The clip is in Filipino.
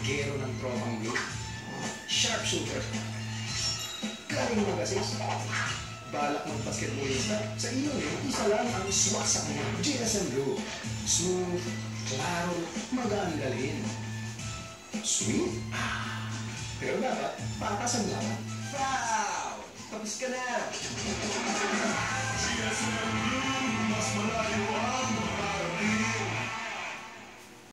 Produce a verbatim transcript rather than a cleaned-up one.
Gero ng tropang blue. Sharpshooter. Galing mag-assist. Balak ng basketballista. Sa iyo eh, isa lang ang swasak mo. G S M Blue. Smooth, klaro, magaan galhin. Sweet? Ah. Pero dapat, patas ang laban. Foul! Tapos ka na! G S M Blue, mas malayo ang makarating.